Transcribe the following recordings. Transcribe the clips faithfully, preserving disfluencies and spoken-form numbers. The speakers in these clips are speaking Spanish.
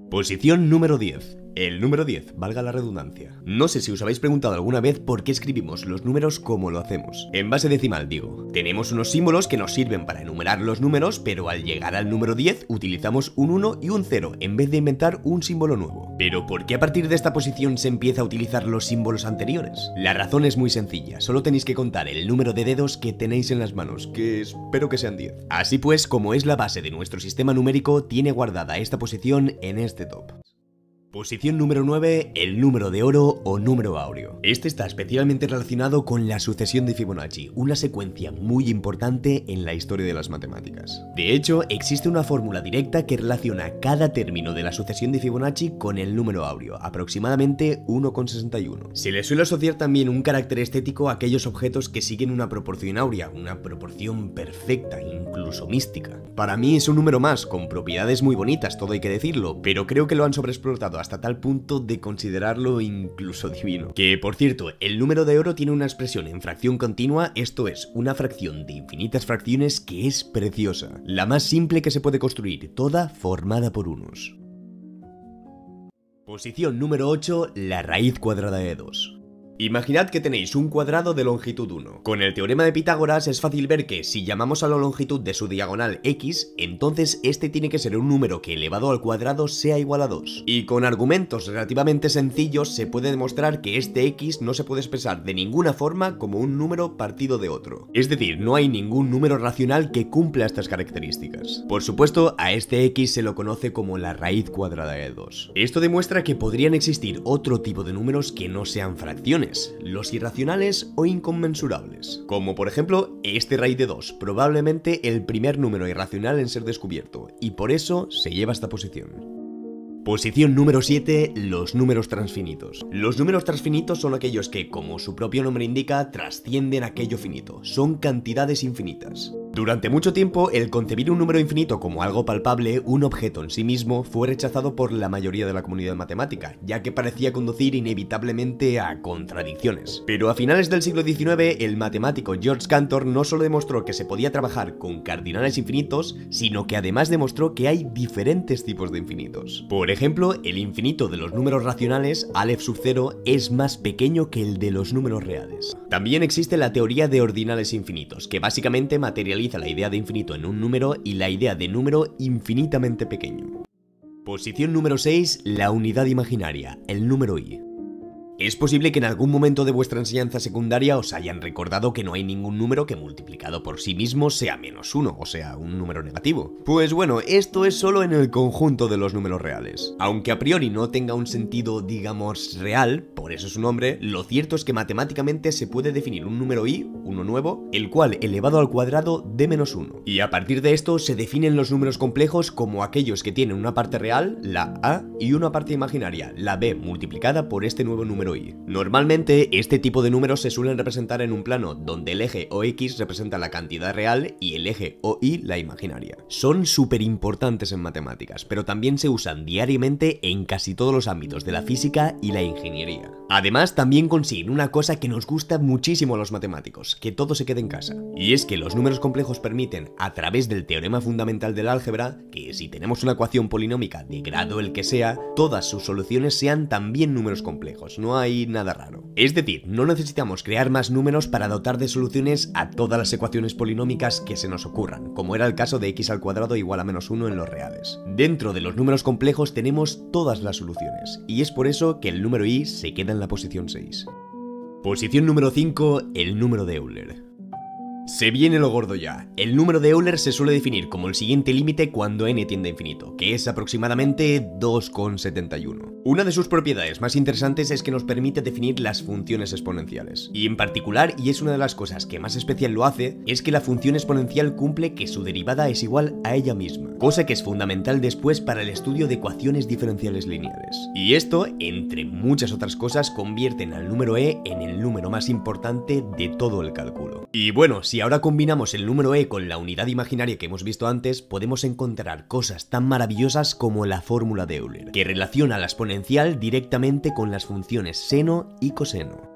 Posición número diez. El número diez, valga la redundancia. No sé si os habéis preguntado alguna vez por qué escribimos los números como lo hacemos. En base decimal, digo. Tenemos unos símbolos que nos sirven para enumerar los números, pero al llegar al número diez utilizamos un uno y un cero en vez de inventar un símbolo nuevo. ¿Pero por qué a partir de esta posición se empieza a utilizar los símbolos anteriores? La razón es muy sencilla, solo tenéis que contar el número de dedos que tenéis en las manos, que espero que sean diez. Así pues, como es la base de nuestro sistema numérico, tiene guardada esta posición en este top. Posición número nueve, el número de oro o número áureo. Este está especialmente relacionado con la sucesión de Fibonacci, una secuencia muy importante en la historia de las matemáticas. De hecho, existe una fórmula directa que relaciona cada término de la sucesión de Fibonacci con el número áureo, aproximadamente uno coma sesenta y uno. Se le suele asociar también un carácter estético a aquellos objetos que siguen una proporción áurea, una proporción perfecta, incluso mística. Para mí es un número más, con propiedades muy bonitas, todo hay que decirlo, pero creo que lo han sobreexplotado hasta tal punto de considerarlo incluso divino. Que, por cierto, el número de oro tiene una expresión en fracción continua, esto es, una fracción de infinitas fracciones que es preciosa, la más simple que se puede construir, toda formada por unos. Posición número ocho, la raíz cuadrada de dos. Imaginad que tenéis un cuadrado de longitud uno. Con el teorema de Pitágoras es fácil ver que si llamamos a la longitud de su diagonal x, entonces este tiene que ser un número que elevado al cuadrado sea igual a dos. Y con argumentos relativamente sencillos se puede demostrar que este x no se puede expresar de ninguna forma como un número partido de otro. Es decir, no hay ningún número racional que cumpla estas características. Por supuesto, a este x se lo conoce como la raíz cuadrada de dos. Esto demuestra que podrían existir otro tipo de números que no sean fracciones, los irracionales o inconmensurables, como por ejemplo este raíz de dos, probablemente el primer número irracional en ser descubierto, y por eso se lleva esta posición. Posición número siete, los números transfinitos. Los números transfinitos son aquellos que, como su propio nombre indica, trascienden aquello finito, son cantidades infinitas. Durante mucho tiempo, el concebir un número infinito como algo palpable, un objeto en sí mismo, fue rechazado por la mayoría de la comunidad matemática, ya que parecía conducir inevitablemente a contradicciones. Pero a finales del siglo diecinueve, el matemático George Cantor no solo demostró que se podía trabajar con cardinales infinitos, sino que además demostró que hay diferentes tipos de infinitos. Por ejemplo, el infinito de los números racionales, Aleph sub cero, es más pequeño que el de los números reales. También existe la teoría de ordinales infinitos, que básicamente materializa la idea de infinito en un número y la idea de número infinitamente pequeño. Posición número seis, la unidad imaginaria, el número i. Es posible que en algún momento de vuestra enseñanza secundaria os hayan recordado que no hay ningún número que multiplicado por sí mismo sea menos uno, o sea, un número negativo. Pues bueno, esto es solo en el conjunto de los números reales. Aunque a priori no tenga un sentido, digamos, real, por eso su nombre, lo cierto es que matemáticamente se puede definir un número i, uno nuevo, el cual elevado al cuadrado de menos uno. Y a partir de esto se definen los números complejos como aquellos que tienen una parte real, la a, y una parte imaginaria, la b, multiplicada por este nuevo número i. Normalmente, este tipo de números se suelen representar en un plano donde el eje o x representa la cantidad real y el eje o y la imaginaria. Son súper importantes en matemáticas, pero también se usan diariamente en casi todos los ámbitos de la física y la ingeniería. Además, también consiguen una cosa que nos gusta muchísimo a los matemáticos, que todo se quede en casa. Y es que los números complejos permiten, a través del teorema fundamental del álgebra, que si tenemos una ecuación polinómica de grado el que sea, todas sus soluciones sean también números complejos. No hay nada raro. Es decir, no necesitamos crear más números para dotar de soluciones a todas las ecuaciones polinómicas que se nos ocurran, como era el caso de x al cuadrado igual a menos uno en los reales. Dentro de los números complejos tenemos todas las soluciones, y es por eso que el número i se queda en la posición seis. Posición número cinco, el número de Euler. Se viene lo gordo ya. El número de Euler se suele definir como el siguiente límite cuando n tiende a infinito, que es aproximadamente dos coma setenta y uno. Una de sus propiedades más interesantes es que nos permite definir las funciones exponenciales. Y en particular, y es una de las cosas que más especial lo hace, es que la función exponencial cumple que su derivada es igual a ella misma, cosa que es fundamental después para el estudio de ecuaciones diferenciales lineales. Y esto, entre muchas otras cosas, convierten al número e en el número más importante de todo el cálculo. Y bueno, si ahora combinamos el número e con la unidad imaginaria que hemos visto antes, podemos encontrar cosas tan maravillosas como la fórmula de Euler, que relaciona la exponencial directamente con las funciones seno y coseno.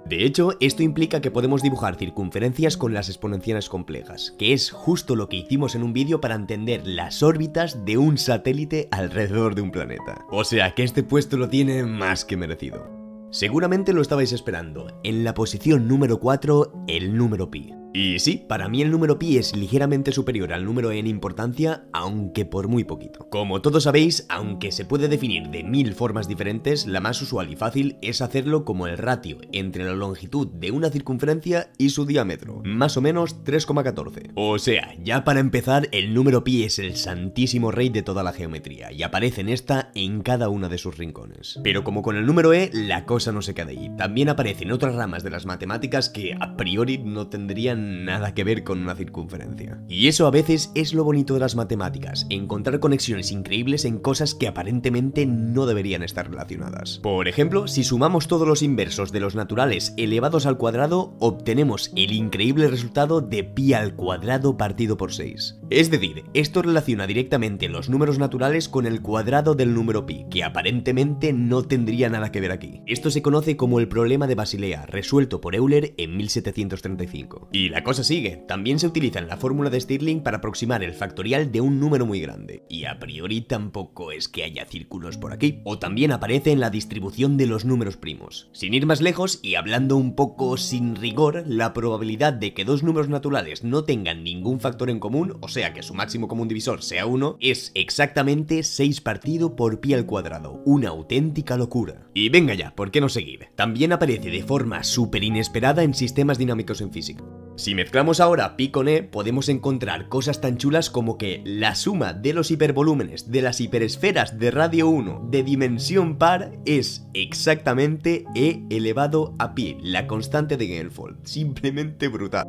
De hecho, esto implica que podemos dibujar circunferencias con las exponenciales complejas, que es justo lo que hicimos en un vídeo para entender las órbitas de un satélite alrededor de un planeta. O sea que este puesto lo tiene más que merecido. Seguramente lo estabais esperando. En la posición número cuatro, el número pi. Y sí, para mí el número pi es ligeramente superior al número e en importancia, aunque por muy poquito. Como todos sabéis, aunque se puede definir de mil formas diferentes, la más usual y fácil es hacerlo como el ratio entre la longitud de una circunferencia y su diámetro, más o menos tres coma catorce. O sea, ya para empezar, el número pi es el santísimo rey de toda la geometría, y aparece en esta en cada una de sus rincones. Pero como con el número e, la cosa no se queda ahí. También aparecen otras ramas de las matemáticas que a priori no tendrían nada que ver con una circunferencia. Y eso a veces es lo bonito de las matemáticas, encontrar conexiones increíbles en cosas que aparentemente no deberían estar relacionadas. Por ejemplo, si sumamos todos los inversos de los naturales elevados al cuadrado, obtenemos el increíble resultado de pi al cuadrado partido por seis. Es decir, esto relaciona directamente los números naturales con el cuadrado del número pi, que aparentemente no tendría nada que ver aquí. Esto se conoce como el problema de Basilea, resuelto por Euler en mil setecientos treinta y cinco. Y la cosa sigue, también se utiliza en la fórmula de Stirling para aproximar el factorial de un número muy grande, y a priori tampoco es que haya círculos por aquí. O también aparece en la distribución de los números primos. Sin ir más lejos y hablando un poco sin rigor, la probabilidad de que dos números naturales no tengan ningún factor en común, o sea que su máximo común divisor sea uno, es exactamente seis partido por pi al cuadrado, una auténtica locura. Y venga ya, ¿por qué no seguir? También aparece de forma súper inesperada en sistemas dinámicos en física. Si mezclamos ahora pi con e, podemos encontrar cosas tan chulas como que la suma de los hipervolúmenes de las hiperesferas de radio uno de dimensión par es exactamente e elevado a pi, la constante de Geinfeld. Simplemente brutal.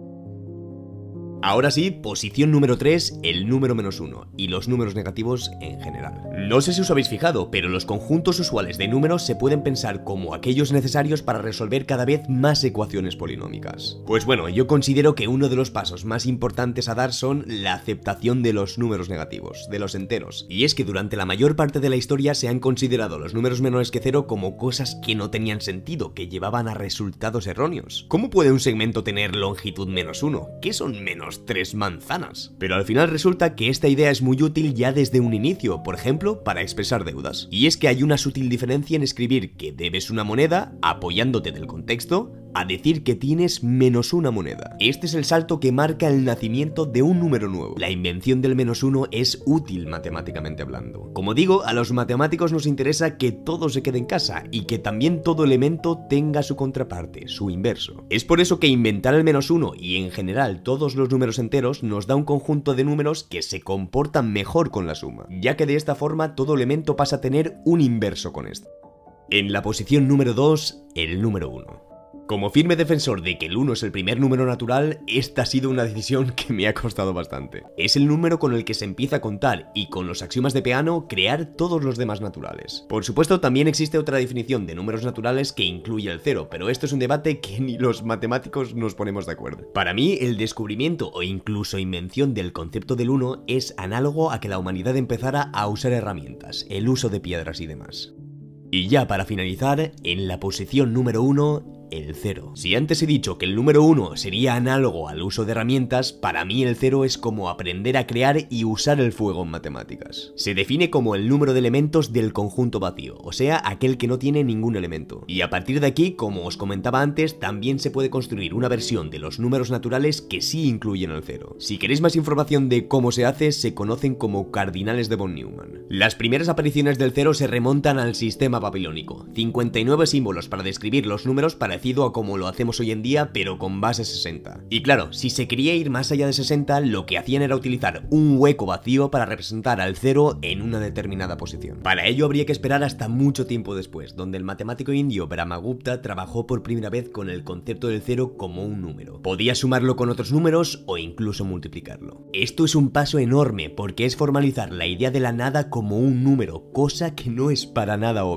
Ahora sí, posición número tres, el número menos uno, y los números negativos en general. No sé si os habéis fijado, pero los conjuntos usuales de números se pueden pensar como aquellos necesarios para resolver cada vez más ecuaciones polinómicas. Pues bueno, yo considero que uno de los pasos más importantes a dar son la aceptación de los números negativos, de los enteros. Y es que durante la mayor parte de la historia se han considerado los números menores que cero como cosas que no tenían sentido, que llevaban a resultados erróneos. ¿Cómo puede un segmento tener longitud menos uno? ¿Qué son menos tres manzanas? Pero al final resulta que esta idea es muy útil ya desde un inicio, por ejemplo, para expresar deudas. Y es que hay una sutil diferencia en escribir que debes una moneda, apoyándote del contexto, a decir que tienes menos una moneda. Este es el salto que marca el nacimiento de un número nuevo. La invención del menos uno es útil matemáticamente hablando. Como digo, a los matemáticos nos interesa que todo se quede en casa y que también todo elemento tenga su contraparte, su inverso. Es por eso que inventar el menos uno y en general todos los números enteros nos da un conjunto de números que se comportan mejor con la suma, ya que de esta forma todo elemento pasa a tener un inverso con esto. En la posición número dos, el número uno. Como firme defensor de que el uno es el primer número natural, esta ha sido una decisión que me ha costado bastante. Es el número con el que se empieza a contar y con los axiomas de Peano crear todos los demás naturales. Por supuesto, también existe otra definición de números naturales que incluye el cero, pero esto es un debate que ni los matemáticos nos ponemos de acuerdo. Para mí, el descubrimiento o incluso invención del concepto del uno es análogo a que la humanidad empezara a usar herramientas, el uso de piedras y demás. Y ya para finalizar, en la posición número uno, el cero. Si antes he dicho que el número uno sería análogo al uso de herramientas, para mí el cero es como aprender a crear y usar el fuego en matemáticas. Se define como el número de elementos del conjunto vacío, o sea, aquel que no tiene ningún elemento. Y a partir de aquí, como os comentaba antes, también se puede construir una versión de los números naturales que sí incluyen el cero. Si queréis más información de cómo se hace, se conocen como cardinales de von Neumann. Las primeras apariciones del cero se remontan al sistema babilónico. cincuenta y nueve símbolos para describir los números para parecido a como lo hacemos hoy en día, pero con base sesenta. Y claro, si se quería ir más allá de sesenta, lo que hacían era utilizar un hueco vacío para representar al cero en una determinada posición. Para ello habría que esperar hasta mucho tiempo después, donde el matemático indio Brahmagupta trabajó por primera vez con el concepto del cero como un número. Podía sumarlo con otros números o incluso multiplicarlo. Esto es un paso enorme porque es formalizar la idea de la nada como un número, cosa que no es para nada obvia.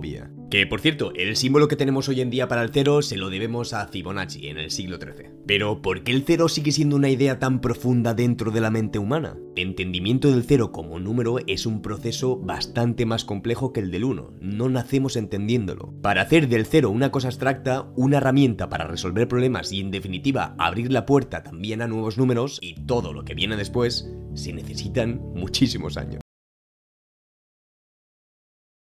Que por cierto, el símbolo que tenemos hoy en día para el cero se lo debemos a Fibonacci en el siglo trece. Pero ¿por qué el cero sigue siendo una idea tan profunda dentro de la mente humana? El entendimiento del cero como número es un proceso bastante más complejo que el del uno, no nacemos entendiéndolo. Para hacer del cero una cosa abstracta, una herramienta para resolver problemas y en definitiva abrir la puerta también a nuevos números y todo lo que viene después, se necesitan muchísimos años.